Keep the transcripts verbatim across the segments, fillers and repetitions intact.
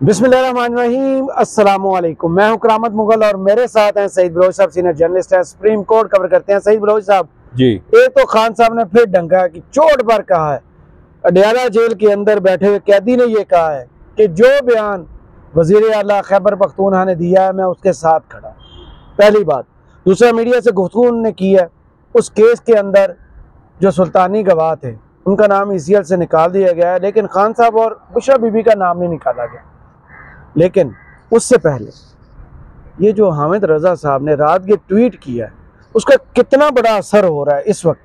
बिस्मिल्लाहिर्रहमानिर्रहीम, अस्सलामुअलैकुम। मैं हूं करामत मुगल और मेरे साथ हैं सईद बलोच साहब, सीनियर जर्नलिस्ट हैं, सुप्रीम कोर्ट कवर करते हैं। सईद बलोच साहब जी, एक तो खान साहब ने फिर डंका की चोट पर कहा है, अडयाला जेल के अंदर बैठे हुए कैदी ने यह कहा है कि जो बयान वजीर आला खैबर पख्तूनख्वा ने दिया है मैं उसके साथ खड़ा। पहली बात। दूसरा, मीडिया से गुफ्तगू उन्होंने की है उस केस के अंदर जो सुल्तानी गवाह थे उनका नाम ई सी एल से निकाल दिया गया है, लेकिन खान साहब और बुशरा बीबी का नाम नहीं निकाला गया। लेकिन उससे पहले ये जो हामिद रजा साहब ने रात ये ट्वीट किया है उसका कितना बड़ा असर हो रहा है इस वक्त?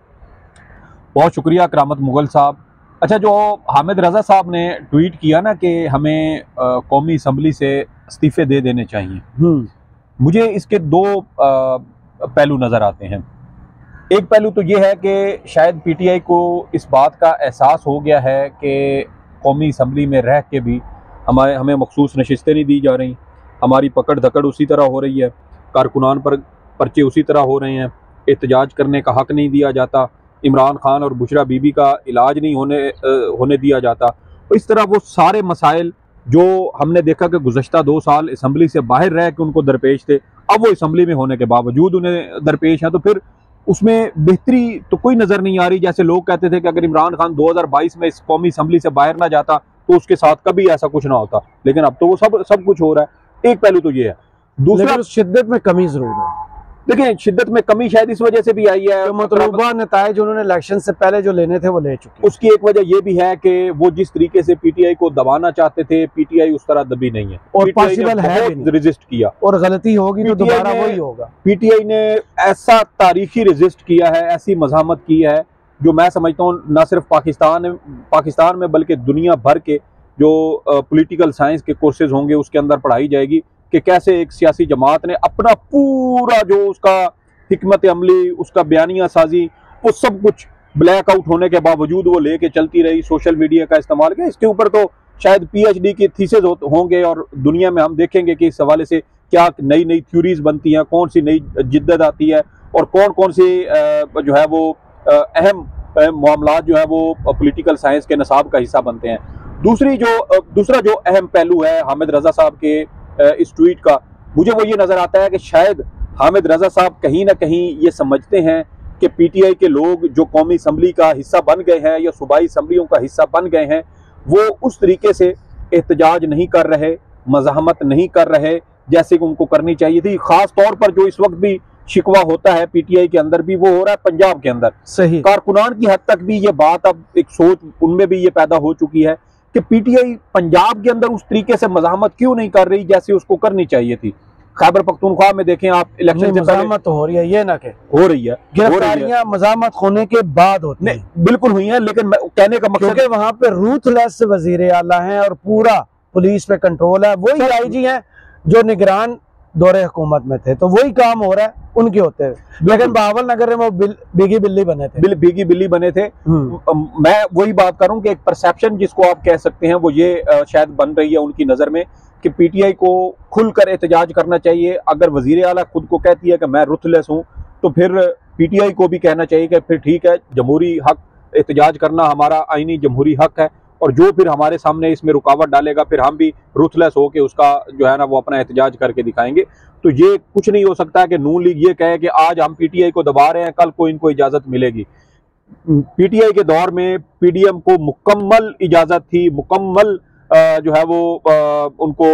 बहुत शुक्रिया करामत मुगल साहब। अच्छा, जो हामिद रजा साहब ने ट्वीट किया ना कि हमें आ, कौमी असम्बली से इस्तीफे दे देने चाहिए, मुझे इसके दो आ, पहलू नज़र आते हैं। एक पहलू तो ये है कि शायद पी टी आई को इस बात का एहसास हो गया है कि कौमी असम्बली में रह के भी हमारे हमें मखसूस नशिस्तें नहीं दी जा रही, हमारी पकड़ धकड़ उसी तरह हो रही है, कारकुनान पर पर्चे उसी तरह हो रहे हैं, एहतजाज करने का हक़ नहीं दिया जाता, इमरान खान और बुशरा बीबी का इलाज नहीं होने होने दिया जाता। तो इस तरह वो सारे मसाइल जो हमने देखा कि गुज़श्ता दो साल असम्बली से बाहर रह के उनको दरपेश थे, अब वो असम्बली में होने के बावजूद उन्हें दरपेश हैं, तो फिर उसमें बेहतरी तो कोई नज़र नहीं आ रही। जैसे लोग कहते थे कि अगर इमरान खान दो हज़ार बाईस में इस कौमी असम्बली से बाहर ना जाता तो उसके साथ कभी ऐसा कुछ ना होता, लेकिन अब तो वो सब सब कुछ हो रहा है। एक पहलू तो ये है। दूसरा, शिद्दत में कमी जरूर है। देखिए, शिद्दत में कमी शायद इस वजह से भी आई है, तो मतलूबा नताइज उन्होंने इलेक्शन से पहले जो लेने थे वो ले चुके। उसकी एक वजह यह भी है कि वो जिस तरीके से पीटीआई को दबाना चाहते थे, पीटीआई उस तरह दबी नहीं है और पॉसिबल है भी रेजिस्ट किया, और गलती होगी तो दोबारा वही होगा। पीटीआई ने ऐसा तारीखी रेजिस्ट किया है, ऐसी मज़ाहमत की है जो मैं समझता हूँ न सिर्फ पाकिस्तान पाकिस्तान में बल्कि दुनिया भर के जो पॉलिटिकल साइंस के कोर्सेज होंगे उसके अंदर पढ़ाई जाएगी कि कैसे एक सियासी जमात ने अपना पूरा जो उसका हिकमत अमली, उसका बयानिया साजी, वो सब कुछ ब्लैक आउट होने के बावजूद वो लेके चलती रही, सोशल मीडिया का इस्तेमाल किया। इसके ऊपर तो शायद पीएचडी की थीसिस होंगे और दुनिया में हम देखेंगे कि इस हवाले से क्या नई नई थ्योरीज बनती हैं, कौन सी नई जिद्दत आती है और कौन कौन से जो है वो अहम मामलात जो है वो पॉलिटिकल साइंस के निसाब का हिस्सा बनते हैं। दूसरी जो दूसरा जो अहम पहलू है हामिद रजा साहब के इस ट्वीट का, मुझे वो ये नज़र आता है कि शायद हामिद रजा साहब कहीं ना कहीं ये समझते हैं कि पीटीआई के लोग जो कौमी असम्बली का हिस्सा बन गए हैं या सूबाई असम्बलियों का हिस्सा बन गए हैं, वो उस तरीके से एहतजाज नहीं कर रहे, मज़ाहमत नहीं कर रहे जैसे कि उनको करनी चाहिए थी। ख़ास तौर पर जो इस वक्त भी शिकवा होता है पीटीआई के अंदर भी, वो हो रहा है पंजाब के अंदर। सही कारकुनान की हद तक भी ये बात, अब एक सोच उनमें भी ये पैदा हो चुकी है कि पीटीआई पंजाब के अंदर उस तरीके से मज़ाहमत क्यों नहीं कर रही जैसे उसको करनी चाहिए थी। खैबर पख्तूनख्वा में देखें आप, इलेक्शन से मज़ाहमत तो हो रही है, ये ना के हो रही है, गिरफ्तारियां मज़ाहमत होने के बाद होती है, बिल्कुल हुई है, लेकिन कहने का मकसद क्योंकि वहां पे रूथलेस वजीर आला हैं और पूरा पुलिस पे कंट्रोल है। वही आईजी हैं जो निगरान दौरे हुकूमत में थे, तो वही काम हो रहा है उनके होते हैं। लेकिन बहावल नगर में वो बिल, बिगी बिल्ली बने थे, बिल, बिगी बिल्ली बने थे। मैं वही बात करूं कि एक परसेप्शन जिसको आप कह सकते हैं वो ये शायद बन रही है उनकी नज़र में कि पीटीआई को खुलकर एहतजाज करना चाहिए। अगर वजीर आला खुद को कहती है कि मैं रुथलेस हूं, तो फिर पीटीआई को भी कहना चाहिए कि फिर ठीक है, जमहूरी हक एहतजाज करना हमारा आईनी जमहूरी हक है, और जो फिर हमारे सामने इसमें रुकावट डालेगा फिर हम भी रुथलेस होकर उसका जो है ना वो अपना एहतजाज करके दिखाएंगे। तो ये कुछ नहीं हो सकता है कि नून लीग ये कहे कि आज हम पीटीआई को दबा रहे हैं, कल को इनको इजाज़त मिलेगी। पीटीआई के दौर में पीडीएम को मुकम्मल इजाज़त थी, मुकम्मल जो है वो उनको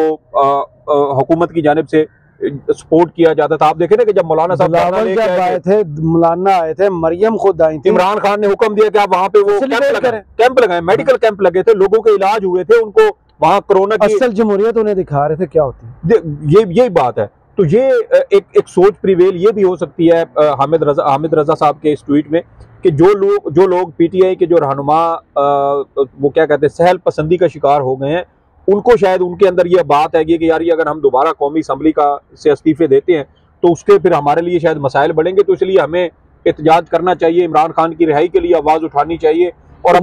हुकूमत की जानिब से सपोर्ट किया जाता था। आप देखें ना कि जब मौलाना साहब जब आए थे, मौलाना आए थे, मरियम खुद आई थी, इमरान खान ने हुक्म दिया कि आप वहाँ पे वो कैंप लगाए, कैंप लगाए, मेडिकल कैंप लगे थे, लोगों के इलाज हुए थे, उनको वहाँ कोरोना की असल जमहूरियत उन्हें दिखा रहे थे क्या होती है। ये यही बात है। तो ये एक एक सोच प्रिवेल ये भी हो सकती है हामिद रजा हामिद रजा साहब के इस ट्वीट में कि जो लोग जो लोग पीटीआई के जो रहनुमा वो क्या कहते हैं सहल पसंदी का शिकार हो गए हैं, उनको शायद उनके अंदर ये बात है कि यार ये अगर हम दोबारा कौमी असम्बली का से इस्तीफे देते हैं तो उसके फिर हमारे लिए शायद मसाइल बढ़ेंगे, तो इसलिए हमें एहतजाज करना चाहिए, इमरान खान की रिहाई के लिए आवाज़ उठानी चाहिए। और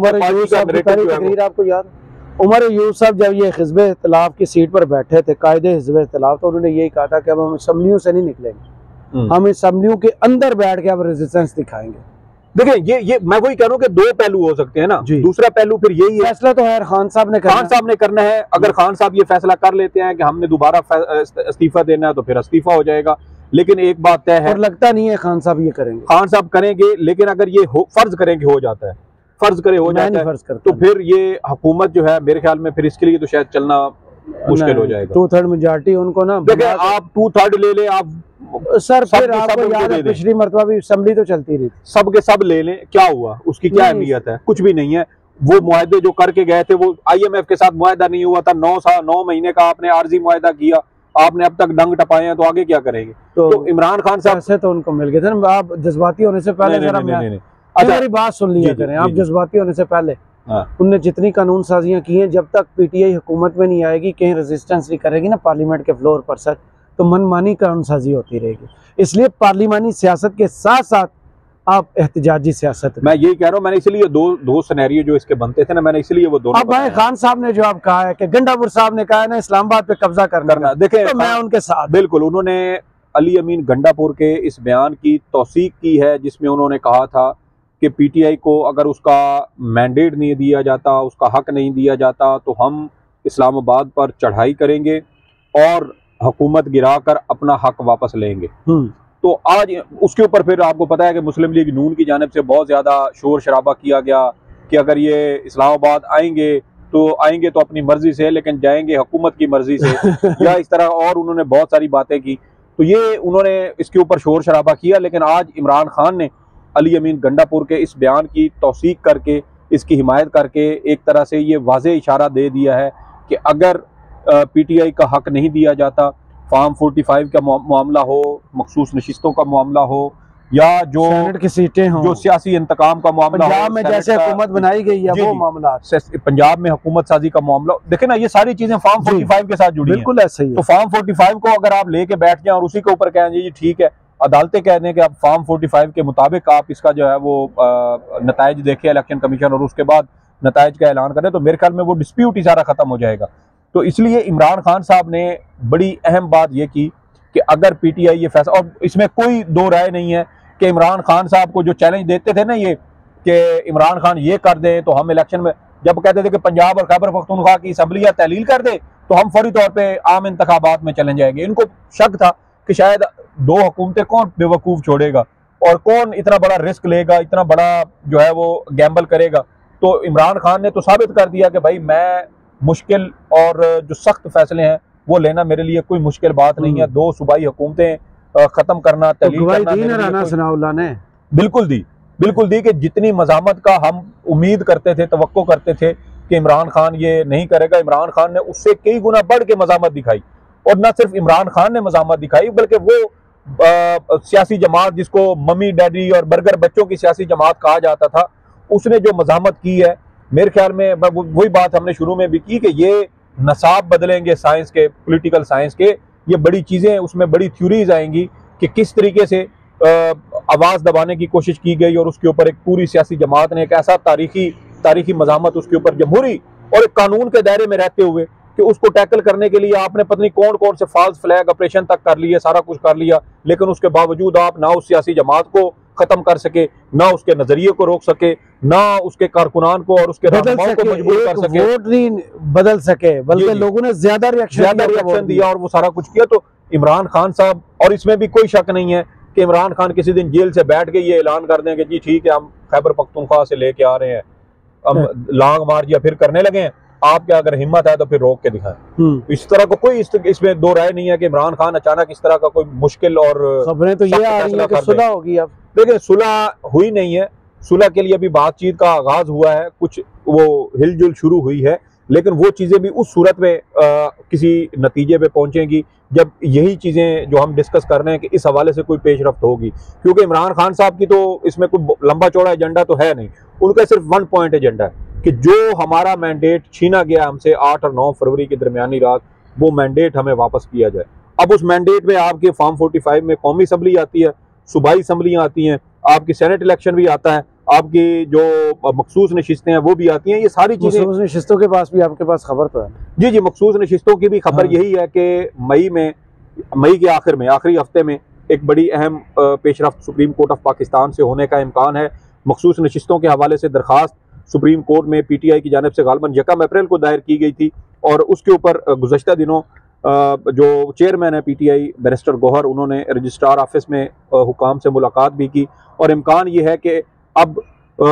आपको याद उमर यूसुफ साहब जब ये हिज़्ब इख्तिलाफ की सीट पर बैठे थे, कायदे हिज़्ब इख्तिलाफ, तो उन्होंने यही कहा था कि अब हम असम्बलियों से नहीं निकलेंगे, हम असम्बलियों के अंदर बैठ के अब रेजिस्टेंस दिखाएंगे। देखिए ये ये मैं वही कह रहा हूँ कि दो पहलू हो सकते हैं ना। दूसरा पहलू फिर यही है, फैसला तो है खान साहब ने करना खान साहब ने करना है। अगर खान साहब ये फैसला कर लेते हैं कि हमने दोबारा इस्तीफा देना है तो फिर इस्तीफा हो जाएगा। लेकिन एक बात तय है, और लगता नहीं है खान साहब ये करेंगे। खान साहब करेंगे, लेकिन अगर ये हो, फर्ज करेंगे हो जाता है, फर्ज करे हो जाता है, तो फिर ये हुकूमत जो है मेरे ख्याल में फिर इसके लिए तो शायद चलना मुश्किल हो जाएगा। टू थर्ड मेजॉरिटी उनको ना, देखिए आप टू थर्ड ले ले आप सर, फिर आपको याद है पिछली मरतबा भी असेंबली तो चलती रही, सब के सब ले लें, क्या हुआ, उसकी क्या अहमियत है? कुछ भी नहीं है। वो मुआहदे जो करके गए थे, वो आईएमएफ के साथ मुआहदा नहीं हुआ था, नौ साल नौ महीने का आपने आर्जी मुआहदा किया, आपने अब तक डंग टपाए हैं, तो आगे क्या करेंगे? तो, तो इमरान खान साहब से तो उनको मिल गए थे ना। आप जज्बाती होने से पहले जरा मेरी बात सुन लिया करें। आप जज्बाती होने से पहले उनने जितनी कानून साजियां की हैं, जब तक पीटीआई हुकूमत में नहीं आएगी, कहीं रेजिस्टेंस नहीं करेगी ना पार्लियामेंट के फ्लोर पर सर, तो मनमानी कानून साजी होती रहेगी। इसलिए पार्लिमानी सियासत के साथ साथ आप एहतजाजी सियासत, मैं यही कह रहा हूँ, मैंने इसलिए दो दो सिनेरियो जो इसके बनते थे ना, मैंने इसलिए वो दोनों। अब भाई खान साहब ने जो आप कहा है कि गंडापुर साहब ने कहा है ना इस्लामाबाद पे कब्जा करना, देखें तो मैं उनके साथ। बिल्कुल, उन्होंने अली अमीन गंडापुर के इस बयान की तौसीक की है जिसमें उन्होंने कहा था कि पीटीआई को अगर उसका मैंडेट नहीं दिया जाता, उसका हक नहीं दिया जाता, तो हम इस्लामाबाद पर चढ़ाई करेंगे और हुकूमत गिराकर अपना हक वापस लेंगे। तो आज उसके ऊपर फिर आपको पता है कि मुस्लिम लीग नून की जानिब से बहुत ज़्यादा शोर शराबा किया गया कि अगर ये इस्लामाबाद आएंगे तो आएंगे तो अपनी मर्जी से, लेकिन जाएंगे हुकूमत की मर्जी से या इस तरह, और उन्होंने बहुत सारी बातें की। तो ये उन्होंने इसके ऊपर शोर शराबा किया, लेकिन आज इमरान खान ने अली अमीन गंडापुर के इस बयान की तौसीक करके, इसकी हिमायत करके एक तरह से ये वाज़े इशारा दे दिया है कि अगर पीटीआई का हक नहीं दिया जाता, फार्म पैंतालीस का मामला हो, मखसूस नशिस्तों का मामला हो, या जो सेनेट की सीटें हो, जो सियासी इंतकाम का मामला हो, पंजाब में जैसे हुकूमत बनाई गई है वो मामला, पंजाब में हुकूमत साजी का मामला, देखे ना, ये सारी चीजें फार्म पैंतालीस के साथ जुड़ी हैं। बिल्कुल ऐसा ही है। तो फार्म पैंतालीस को अगर आप लेके बैठ जाए और उसी के ऊपर कहें जी ठीक है, अदालतें कह दें कि आप फार्म पैंतालीस के मुताबिक आप इसका जो है वो नताइज देखे इलेक्शन कमीशन, और उसके बाद नताइज का ऐलान करें, तो मेरे ख्याल में वो डिस्प्यूट ही सारा खत्म हो जाएगा। तो इसलिए इमरान खान साहब ने बड़ी अहम बात ये की कि अगर पीटीआई ये फैसला, और इसमें कोई दो राय नहीं है कि इमरान खान साहब को जो चैलेंज देते थे ना ये कि इमरान खान ये कर दे तो हम इलेक्शन में, जब कहते थे कि पंजाब और खैबर पख्तूनख्वा की असम्बलियाँ तहलील कर दे तो हम फौरी तौर पे आम इंतखाबात में चले जाएंगे, इनको शक था कि शायद दो हुकूमतें कौन बेवकूफ़ छोड़ेगा और कौन इतना बड़ा रिस्क लेगा, इतना बड़ा जो है वो गैम्बल करेगा। तो इमरान खान ने तो साबित कर दिया कि भाई मैं मुश्किल और जो सख्त फैसले हैं वो लेना मेरे लिए कोई मुश्किल बात नहीं है। दो सूबाई हुकूमतें खत्म करना, तहलील करना, ने बिल्कुल दी बिल्कुल दी कि जितनी मज़ामत का हम उम्मीद करते थे, तवक्को करते थे कि इमरान खान ये नहीं करेगा, इमरान खान ने उससे कई गुना बढ़ के मज़ामत दिखाई। और न सिर्फ इमरान खान ने मज़ामत दिखाई बल्कि वो आ, सियासी जमात जिसको मम्मी डैडी और बर्गर बच्चों की सियासी जमात कहा जाता था, उसने जो मज़ामत की है, मेरे ख्याल में वही बात हमने शुरू में भी की कि ये नसाब बदलेंगे साइंस के, पॉलिटिकल साइंस के, ये बड़ी चीज़ें, उसमें बड़ी थ्योरीज आएंगी कि किस तरीके से आवाज़ दबाने की कोशिश की गई और उसके ऊपर एक पूरी सियासी जमात ने एक ऐसा तारीखी तारीखी मज़ामत उसके ऊपर जमहूरी और एक कानून के दायरे में रहते हुए कि उसको टैकल करने के लिए आपने पता नहीं कौन कौन से फॉल्स फ्लैग ऑपरेशन तक कर लिए, सारा कुछ कर लिया, लेकिन उसके बावजूद आप ना उस सियासी जमात को खत्म कर सके, ना उसके नजरिए को रोक सके, ना उसके कारकुनान को और उसके रहनुमाओं को मजबूर कर सके, वोट नहीं बदल सके, बल्कि लोगों ने ज्यादा रिएक्शन ज्यादा रिएक्शन दिया और वो सारा कुछ किया। तो इमरान खान साहब, और इसमें भी कोई शक नहीं है कि इमरान खान किसी दिन जेल से बैठ के ये ऐलान कर दें कि जी ठीक है हम खैबर पख्तूनख्वा से लेके आ रहे हैं, हम लॉन्ग मार्च या फिर करने लगे हैं, आप क्या अगर हिम्मत है तो फिर रोक के दिखाएं। इस तरह को कोई इस, इसमें दो राय नहीं है कि इमरान खान अचानक इस तरह का कोई मुश्किल और खबरें तो ये आ रही है कि सुलह होगी। अब देखिए सुलह हुई नहीं है, सुलह के लिए अभी बातचीत का आगाज हुआ है, कुछ वो हिलजुल शुरू हुई है, लेकिन वो चीज़ें भी उस सूरत में आ, किसी नतीजे पे पहुंचेंगी जब यही चीज़ें जो हम डिस्कस कर रहे हैं कि इस हवाले से कोई पेशरफ्त होगी। क्योंकि इमरान खान साहब की तो इसमें कोई लंबा चौड़ा एजेंडा तो है नहीं, उनका सिर्फ वन पॉइंट एजेंडा है कि जो हमारा मैंडेट छीना गया हमसे आठ और नौ फरवरी की दरमियानी रात, वो मैंडेट हमें वापस किया जाए। अब उस मैंडेट में आपके फॉर्म पैंतालीस में कौमी असम्बली आती है, सूबाई असम्बलियाँ आती हैं, आपकी सेनेट इलेक्शन भी आता है, आपकी जो मखसूस नशिस्तें हैं वो भी आती हैं, ये सारी चीज़ें। मखसूस नशिस्तों के पास भी आपके पास खबर तो है? जी जी, मखसूस नशिस्तों की भी खबर हाँ। यही है कि मई में मई के आखिर में आखिरी हफ्ते में एक बड़ी अहम पेशरफ्त सुप्रीम कोर्ट ऑफ पाकिस्तान से होने का इम्कान है, मखसूस नशिस्तों के हवाले से दरखास्त सुप्रीम कोर्ट में पी टी आई की जानिब से गालबन यकम अप्रैल को दायर की गई थी, और उसके ऊपर गुज़श्ता दिनों जो चेयरमैन है P T I barrister Gohar, उन्होंने रजिस्ट्रार ऑफिस में हुकाम से मुलाकात भी की, और इम्कान ये है कि अब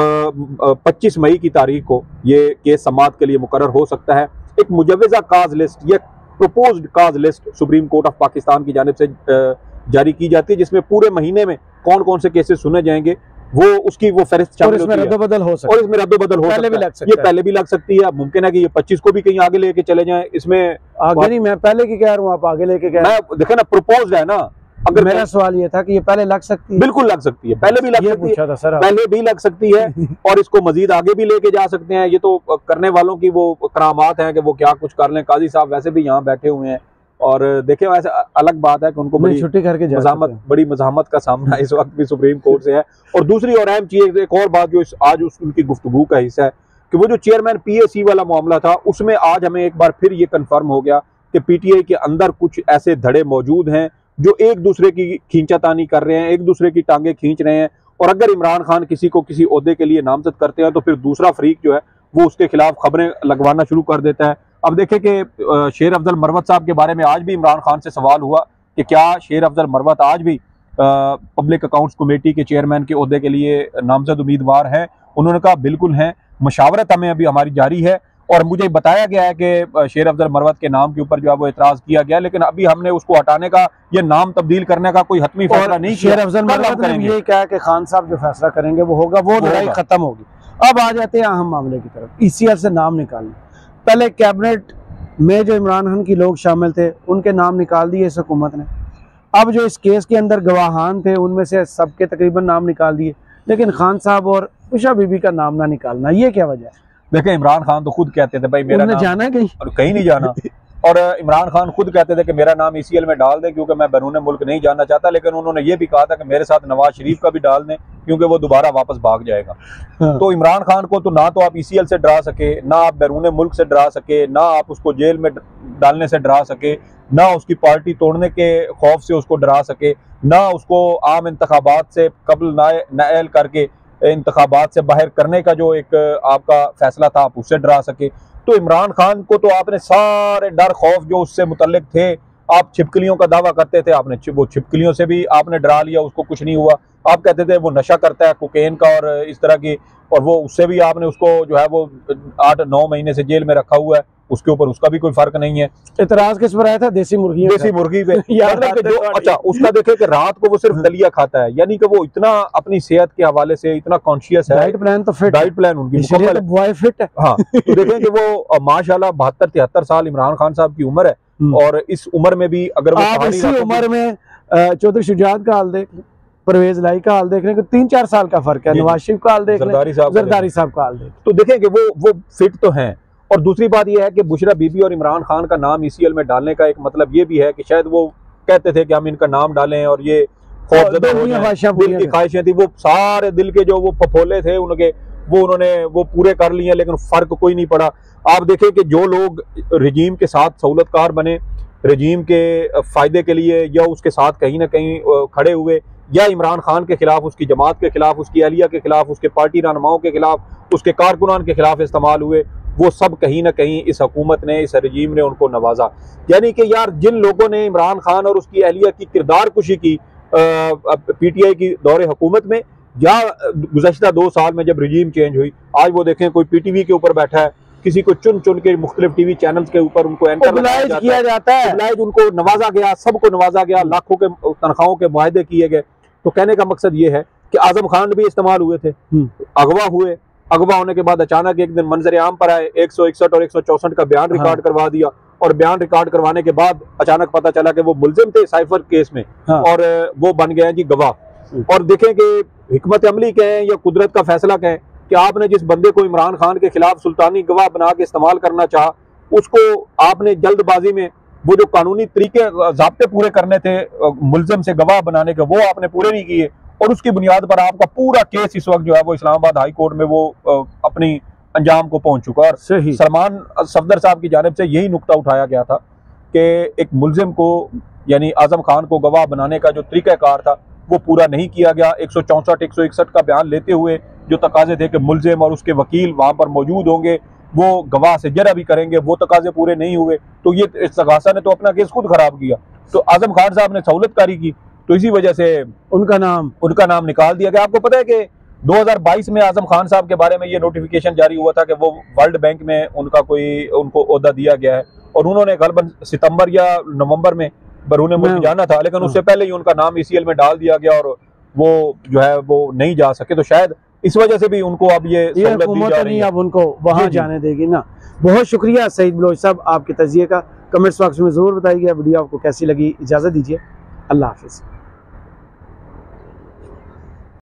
पच्चीस मई की तारीख को ये केस समाअत के लिए मुकर्रर हो सकता है। एक मुजव्वज़ा काज लिस्ट या proposed cause list Supreme Court of Pakistan की जानिब से जारी की जाती है, जिसमें पूरे महीने में कौन कौन से केसेस सुने जाएंगे वो उसकी वो फहरिस्त शामिल होती है, रद्दोबदल हो सकता है, और इसमें रद्दोबदल हो पहले भी लग सकता है, ये पहले भी लग सकती है। मुमकिन है कि ये पच्चीस को भी कहीं आगे लेके चले जाएं। इसमें आगे नहीं, मैं पहले की कह रहा हूँ, आप आगे लेके कह रहे हैं। देखे ना, प्रपोज्ड है ना। अगर मेरा सवाल ये था कि ये पहले लग सकती है। बिल्कुल लग सकती है, पहले भी लग सकती है, सर पहले भी लग सकती है, और इसको मजीद आगे भी लेके जा सकते हैं। ये तो करने वालों की वो करामात है कि वो क्या कुछ कर लें। काजी साहब वैसे भी यहाँ बैठे हुए हैं, और देखें वैसे अलग बात है कि उनको बड़ी छुट्टी करके मज़ामत बड़ी मज़ामत का सामना इस वक्त भी सुप्रीम कोर्ट से है। और दूसरी और अहम चीज़, एक और बात जो इस आज उस उनकी गुफ्तगू का हिस्सा है कि वो जो चेयरमैन पी ए सी वाला मामला था, उसमें आज हमें एक बार फिर ये कन्फर्म हो गया कि पी टी आई के अंदर कुछ ऐसे धड़े मौजूद हैं जो एक दूसरे की खींचातानी कर रहे हैं, एक दूसरे की टांगे खींच रहे हैं। और अगर इमरान खान किसी को किसी ओहदे के लिए नामजद करते हैं तो फिर दूसरा फरीक जो है वो उसके खिलाफ खबरें लगवाना शुरू कर देता है। अब देखें कि शेर अफजल मरवत साहब के बारे में आज भी इमरान खान से सवाल हुआ कि क्या शेर अफजल मरवत आज भी पब्लिक अकाउंट्स कमेटी के चेयरमैन के ओहदे के लिए नामजद उम्मीदवार हैं। उन्होंने कहा बिल्कुल हैं, मशावरत हमें अभी हमारी जारी है, और मुझे बताया गया है कि शेर अफजल मरवत के नाम के ऊपर जो है वो एतराज़ किया गया, लेकिन अभी हमने उसको हटाने का या नाम तब्दील करने का कोई हतमी फैसला नहीं किया। शेर अफजल मरवत ने ये कहा कि खान साहब जो फैसला करेंगे वो होगा, वो लड़ाई खत्म होगी। अब आ जाते हैं अहम मामले की तरफ, ई सी एल से नाम निकालना। पहले कैबिनेट में जो इमरान खान की लोग शामिल थे उनके नाम निकाल दिए इस हुकूमत ने। अब जो इस केस के अंदर गवाहान थे उनमें से सबके तकरीबन नाम निकाल दिए, लेकिन खान साहब और उषा बीबी का नाम ना निकालना, ये क्या वजह है? देखें, इमरान खान तो खुद कहते थे भाई मेरा नाम जाना है कहीं, और कहीं नहीं जाना। और इमरान खान खुद कहते थे कि मेरा नाम ई सी एल में डाल दें क्योंकि मैं बैरून मुल्क नहीं जाना चाहता, लेकिन उन्होंने ये भी कहा था कि मेरे साथ नवाज शरीफ का भी डाल दें क्योंकि वो दोबारा वापस भाग जाएगा। हाँ। तो इमरान खान को तो ना तो आप ई सी एल से डरा सके, ना आप बैरून मुल्क से डरा सके, ना आप उसको जेल में डालने से डरा सके, ना उसकी पार्टी तोड़ने के खौफ से उसको डरा सके, ना उसको आम इंतखाबात से कबल नायल करके इंतखाबात से बाहर करने का जो एक आपका फैसला था आप उससे डरा सके। तो इमरान खान को तो आपने सारे डर खौफ जो उससे मुतल्लिक थे, आप छिपकलियों का दावा करते थे, आपने वो छिपकलियों से भी आपने डरा लिया, उसको कुछ नहीं हुआ। आप कहते थे वो नशा करता है कोकेन का और इस तरह की, और वो उससे भी आपने उसको जो है वो आठ नौ महीने से जेल में रखा हुआ है, उसके ऊपर उसका भी कोई फर्क नहीं है। इतराज किस पर आया था? देसी मुर्गी, देसी मुर्गी पे। मतलब जो अच्छा उसका देखे कि रात को वो सिर्फ दलिया खाता है, यानी कि वो इतना अपनी सेहत के हवाले से इतना कॉन्शियस है। डाइट प्लान तो फिट, डाइट प्लान उनकी मुकम्मल बॉय फिट है। हाँ, तो देखें कि वो माशाल्लाह बहत्तर तिहत्तर साल इमरान खान साहब की उम्र है, और इस उम्र में भी अगर वो आप इसी उम्र में चौधरी शुजात का हाल देख, परवेज लाई का हाल देख रहे हैं, तीन चार साल का फर्क है, नवाज शरीफ का हाल देख रहे हैं, जरदारी साहब का हाल देख, तो देखें कि वो वो फिट तो हैं। और दूसरी बात यह है कि बुशरा बीबी और इमरान खान का नाम ई सी एल में डालने का एक मतलब ये भी है कि शायद वो कहते थे कि हम इनका नाम डालें और ये खौफजदा हो जाए, दिल की ख्वाहिशें थी, वो सारे दिल के जो वो फफोले थे उनके, वो उन्होंने वो पूरे कर लिए, लेकिन फर्क कोई नहीं पड़ा। आप देखें कि जो लोग रजीम के साथ सहूलतकार बने, रजीम के फायदे के लिए या उसके साथ कहीं ना कहीं खड़े हुए, या इमरान खान के खिलाफ, उसकी जमात के खिलाफ, उसकी अहलिया के खिलाफ, उसके पार्टी रहनुमाओं के खिलाफ, उसके कारकुनान के खिलाफ इस्तेमाल हुए, वो सब कहीं ना कहीं इस हुकूमत ने, इस रजीम ने उनको नवाजा। यानी कि यार जिन लोगों ने इमरान खान और उसकी अहलिया की किरदार कुशी की पी टी आई की दौरे हुकूमत में, या गुज़श्ता दो साल में जब रजीम चेंज हुई, आज वो देखें कोई पी टी वी के ऊपर बैठा है, किसी को चुन चुन के मुख्तलिफ टीवी चैनल्स के ऊपर उनको एंकर किया जाता है, उनको नवाजा गया, सबको नवाजा गया, लाखों के तनख्वाहों के मुआहदे किए गए। तो कहने का मकसद ये है कि आजम खान भी इस्तेमाल हुए थे, अगवा हुए, अगवा होने के बाद अचानक एक दिन मंजर आम पर आए, एक सौ इकसठ और एक सौ चौसठ का बयान रिकॉर्ड करवा दिया, और बयान रिकॉर्ड करवाने के बाद अचानक पता चला कि वो मुलजिम थे साइफर केस में, और वो बन गए जी गवाह। और देखें कि हिकमत अमली कहें या कुदरत का फैसला कहें कि आपने जिस बंदे को इमरान खान के खिलाफ सुल्तानी गवाह बना के इस्तेमाल करना चाहा, उसको आपने जल्दबाजी में वो जो कानूनी तरीके ज़ाब्ते पूरे करने थे मुलजिम से गवाह बनाने के, वो आपने पूरे नहीं किए, और उसकी बुनियाद पर आपका पूरा केस इस वक्त जो है वो इस्लामाबाद हाई कोर्ट में वो अपनी अंजाम को पहुंच चुका। और सलमान सफदर साहब की जानिब से यही नुक्ता उठाया गया था कि एक मुलजिम को, यानी आजम खान को गवाह बनाने का जो तरीक़ाकार था वो पूरा नहीं किया गया। एक सौ चौंसठ एक सौ इकसठ का बयान लेते हुए जो तकाजे थे कि मुलजिम और उसके वकील वहाँ पर मौजूद होंगे, वो गवाह से जरा भी करेंगे, वो तकाजे पूरे नहीं हुए, तो ये इस्तगासा ने तो अपना केस खुद खराब किया। तो आजम खान साहब ने सहूलतकारी की, तो इसी वजह से उनका नाम उनका नाम निकाल दिया गया। आपको पता है कि दो हज़ार बाईस में आजम खान साहब के बारे में ये नोटिफिकेशन जारी हुआ था कि वो वर्ल्ड बैंक में उनका कोई उनको ओहदा दिया गया है, और उन्होंने गलबन सितंबर या नवंबर में बैरून मुल्क जाना था, लेकिन उससे पहले ही उनका नाम ईसीएल में डाल दिया गया और वो जो है वो नहीं जा सके। तो शायद इस वजह से भी उनको अब ये सहूलत दी जा रही है, अब उनको वहां जाने देगी ना। बहुत शुक्रिया सईद बलोच साहब आपके तजिए का। कमेंट्स बॉक्स में जरूर बताइएगा वीडियो आपको कैसी लगी। इजाजत दीजिए, अल्लाह हाफिज।